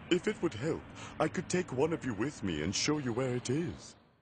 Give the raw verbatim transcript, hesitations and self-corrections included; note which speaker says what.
Speaker 1: If it would help, I could take one of you with me and show you where it is.